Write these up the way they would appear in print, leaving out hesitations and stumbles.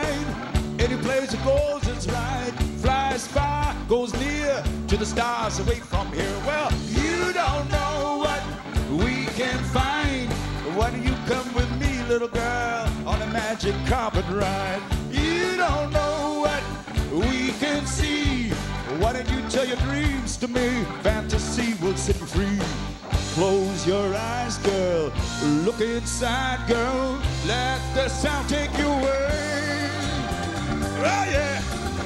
right. Any place it goes, it's right. Flies far, goes near to the stars away from here. Well, you don't know what we can find. Why don't you come with me, little girl, on a magic carpet ride? You don't know what we can see. Why don't you tell your dreams to me? Fantasy will set you free. Close your eyes, girl. Look inside, girl. Let the sound take you away. Oh, yeah.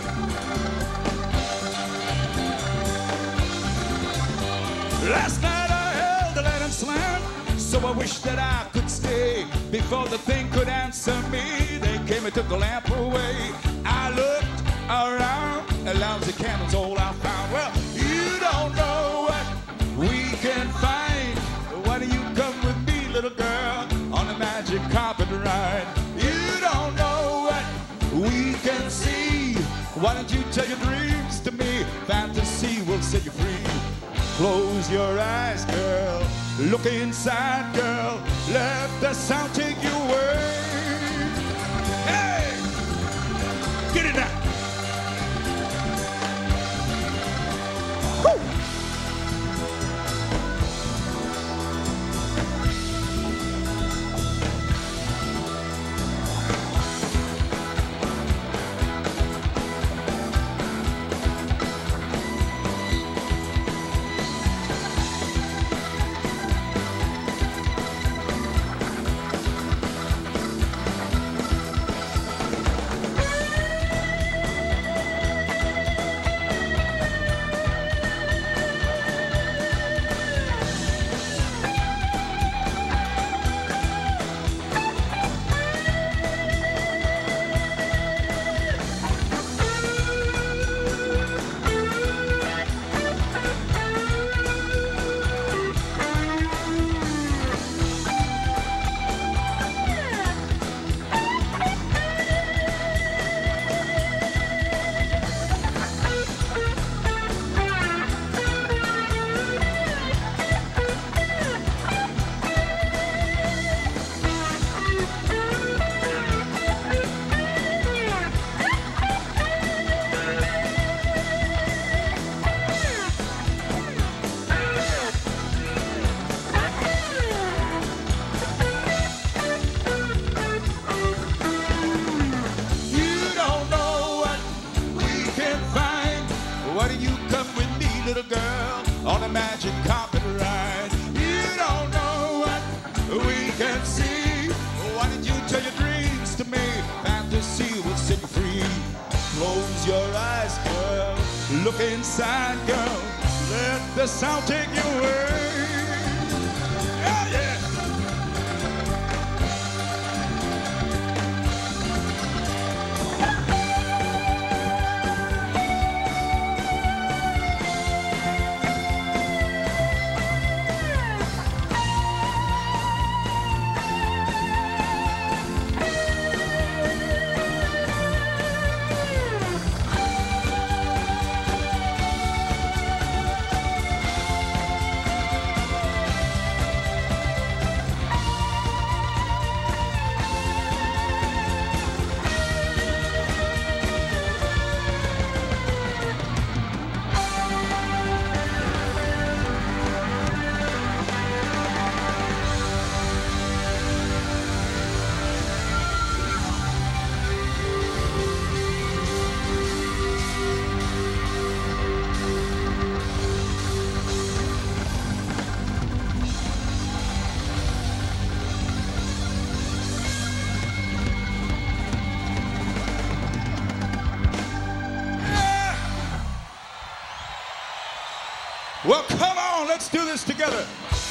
Last night I held the Land Slam, so I wish that I could stay. Before the thing could answer me, they came and took the lamp away. I looked around, and lousy candles all I found. Well, you don't know what we can find. Why don't you come with me, little girl, on a magic carpet ride? You don't know what we can see. Why don't you tell your dreams to me? Fantasy will set you free. Close your eyes, girl. Look inside, girl. Let the sound take you away. Hey! Get it now. Woo! Little girl, on a magic carpet ride. You don't know what we can see. Why don't you tell your dreams to me? Fantasy will set you free. Close your eyes, girl. Look inside, girl. Let the sound take you away. Yeah, yeah. Well, come on, let's do this together.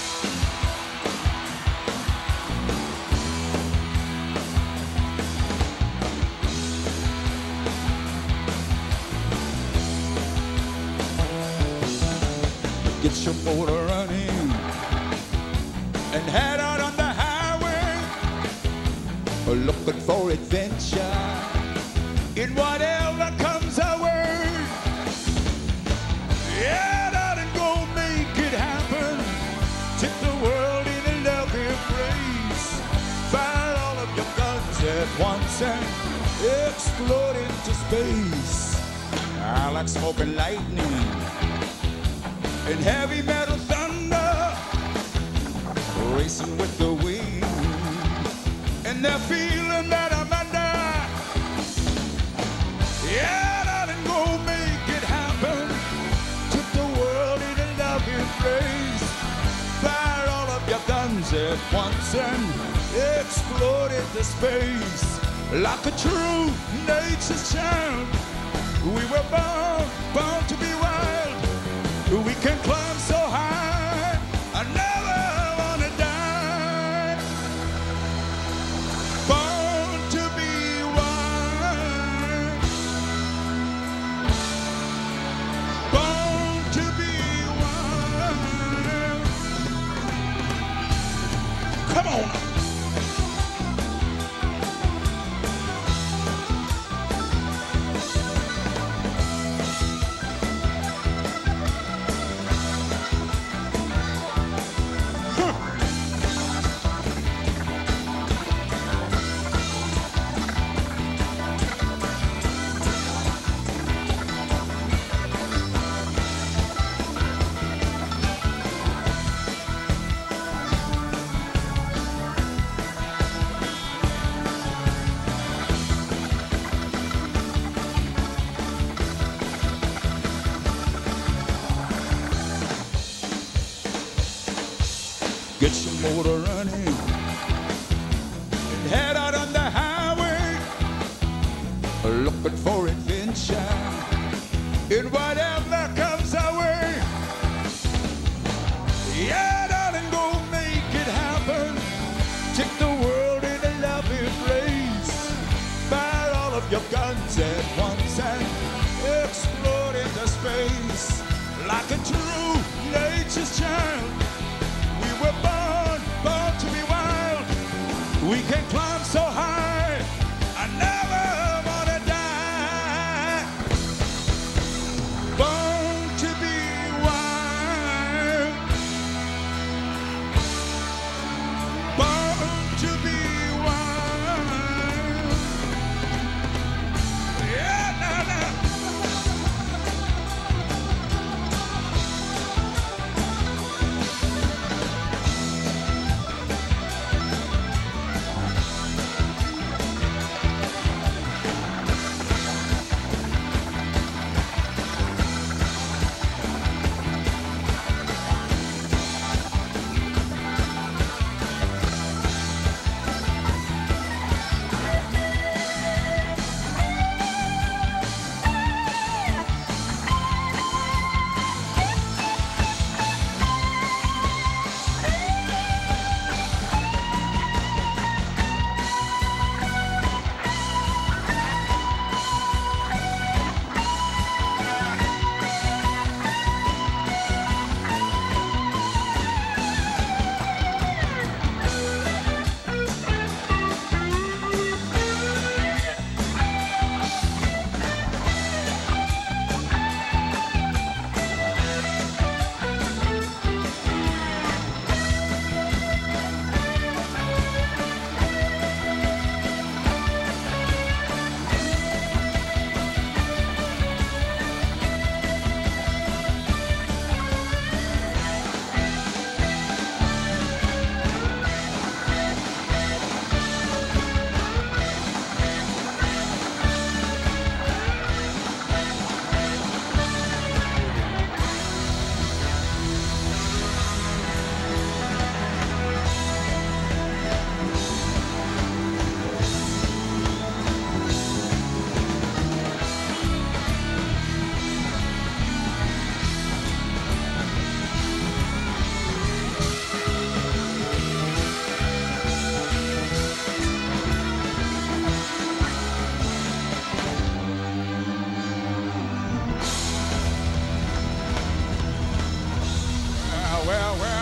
Get your motor running and head out on the highway, looking for adventure in whatever comes our way. Yeah! Tip the world in a loving embrace. Fire all of your guns at once and explode into space. I like smoke and lightning and heavy metal thunder racing with the wind, and they're feeling that I'm under. Yeah, darling, go make it happen. Took the world in a loving race. Fire all of your guns at once and explode into space. Like a true nature's child, we were born to be wild. We can climb so high, I never wanna die. Born to be wild. Born to be wild. Come on. Get your motor running and head out on the highway, looking for adventure in whatever comes our way. Yeah, darling, go make it happen. Take the world in a loving race. Fire all of your guns at once and explode into space. Like a true nature's child, we're born to be wild. We can climb so high, I never wanna die. Born to be wild. Born to be wild. Yeah, nah, nah. Well,